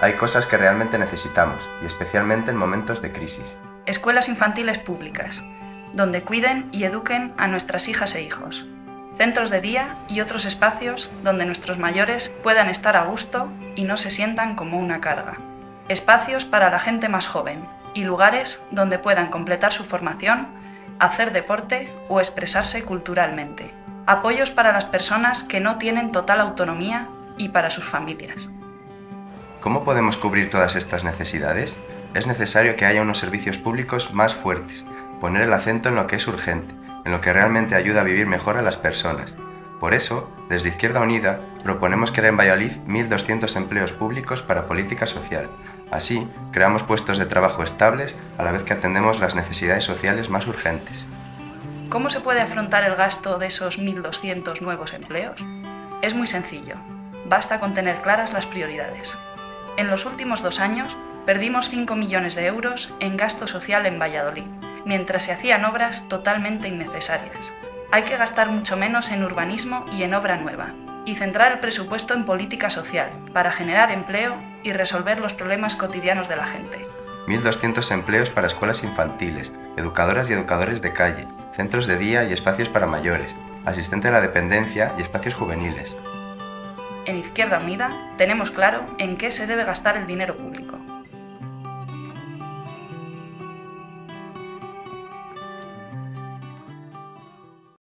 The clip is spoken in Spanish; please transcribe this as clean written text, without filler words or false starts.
hay cosas que realmente necesitamos, y especialmente en momentos de crisis. Escuelas infantiles públicas, donde cuiden y eduquen a nuestras hijas e hijos. Centros de día y otros espacios donde nuestros mayores puedan estar a gusto y no se sientan como una carga. Espacios para la gente más joven y lugares donde puedan completar su formación, hacer deporte o expresarse culturalmente. Apoyos para las personas que no tienen total autonomía y para sus familias. ¿Cómo podemos cubrir todas estas necesidades? Es necesario que haya unos servicios públicos más fuertes, poner el acento en lo que es urgente, en lo que realmente ayuda a vivir mejor a las personas. Por eso, desde Izquierda Unida, proponemos crear en Valladolid 1.200 empleos públicos para política social. Así, creamos puestos de trabajo estables a la vez que atendemos las necesidades sociales más urgentes. ¿Cómo se puede afrontar el gasto de esos 1.200 nuevos empleos? Es muy sencillo. Basta con tener claras las prioridades. En los últimos 2 años, perdimos 5 millones de euros en gasto social en Valladolid, mientras se hacían obras totalmente innecesarias. Hay que gastar mucho menos en urbanismo y en obra nueva, y centrar el presupuesto en política social, para generar empleo y resolver los problemas cotidianos de la gente. 1.200 empleos para escuelas infantiles, educadoras y educadores de calle, centros de día y espacios para mayores, asistente a la dependencia y espacios juveniles. En Izquierda Unida tenemos claro en qué se debe gastar el dinero público.